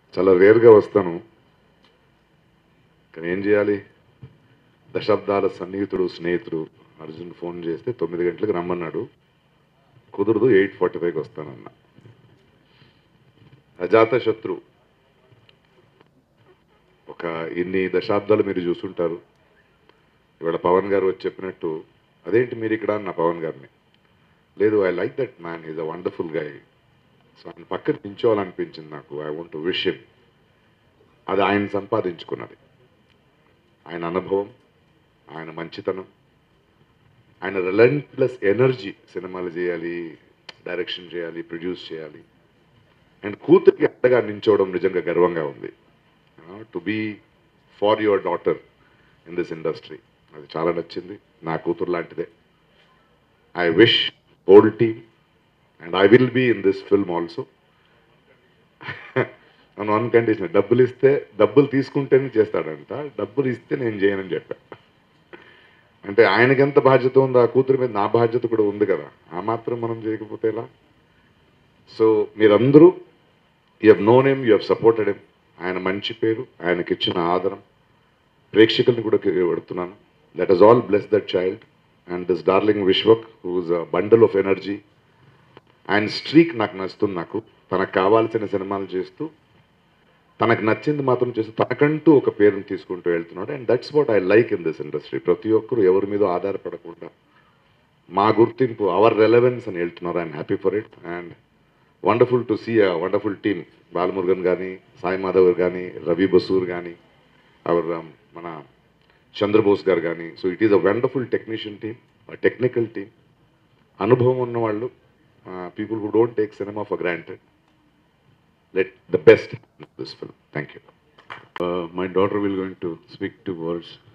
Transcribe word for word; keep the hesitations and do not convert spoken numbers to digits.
చాలా రేర్గా వస్తాను, కానీ ఏం చేయాలి, దశాబ్దాల సన్నిహితుడు స్నేహితుడు అర్జున్ ఫోన్ చేస్తే తొమ్మిది గంటలకు రమ్మన్నాడు, కుదరదు ఎయిట్ ఫార్టీ ఫైవ్కి వస్తానన్న. అజాత శత్రు. ఒక ఇన్ని దశాబ్దాలు మీరు చూసుంటారు. ఇవాళ పవన్ గారు వచ్చి చెప్పినట్టు, అదేంటి మీరు ఇక్కడ అన్న పవన్ గారిని, లేదు I like that man, is a wonderful guy. So ఆయన పక్కన నించోవాలనిపించింది నాకు. I want to wish him. అది ఆయన సంపాదించుకున్నది. ఆయన అనుభవం, ఆయన మంచితనం, ఆయన రిలెంట్లెస్ ఎనర్జీ. సినిమాలు చేయాలి, డైరెక్షన్ చేయాలి, ప్రొడ్యూస్ చేయాలి, అండ్ కూతురికి అంతగా నించోవడం నిజంగా గర్వంగా ఉంది. To be for your daughter in this industry, అది చాలా నచ్చింది. నా కూతురు లాంటిదే. I wish whole team, and I will be in this film also. నన్ను వన్ కండిషన్, డబ్బులు ఇస్తే, డబ్బులు తీసుకుంటేనే చేస్తాడంట, డబ్బులు ఇస్తే నేను చేయనని చెప్పా. అంటే ఆయనకి ఎంత బాధ్యత ఉందో ఆ కూతురు మీద, నా బాధ్యత కూడా ఉంది కదా, ఆ మాత్రం మనం చేయకపోతే ఎలా? సో మీరందరూ, you have known him, you have supported him. ఆయన మంచి పేరు, ఆయనకి ఇచ్చిన ఆదరం ప్రేక్షకుల్ని కూడా పెడుతున్నాను. That is all bless that child and this darling Vishwak, whose a bundle of energy. ఆయన స్ట్రీక్ నాకు నచ్చుతుంది. నాకు తనకు కావాల్సిన సినిమాలు చేస్తూ, తనకు నచ్చింది మాత్రం చేస్తూ, తనకంటూ ఒక పేరుని తీసుకుంటూ వెళ్తున్నాడు. And that's what I like in this industry. ప్రతి ఒక్కరు ఎవరి మీద ఆధారపడకుండా మా గుర్తింపు, అవర్ రెలవెన్స్ అని వెళ్తున్నారు. I'm happy for it and wonderful to see a wonderful team. Balamurugan కానీ, సాయి మాధవ్ కానీ, రవి బసూర్ కానీ, అవర్ మన చంద్రబోస్ గారు కానీ. So it is a wonderful technician team, technical team, అనుభవం ఉన్నవాళ్ళు, people who don't take cinema for granted. Let the best in this film. Thank you. Uh, my daughter will going to speak two words.